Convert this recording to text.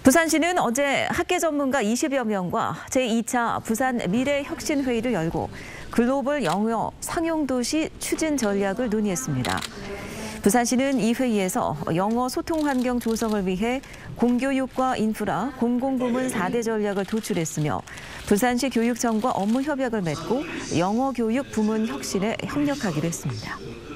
부산시는 어제 학계 전문가 20여 명과 제2차 부산 미래혁신회의를 열고 글로벌 영어 상용도시 추진 전략을 논의했습니다. 부산시는 이 회의에서 영어 소통 환경 조성을 위해 공교육과 인프라, 공공부문 4대 전략을 도출했으며 부산시 교육청과 업무 협약을 맺고 영어 교육 부문 혁신에 협력하기로 했습니다.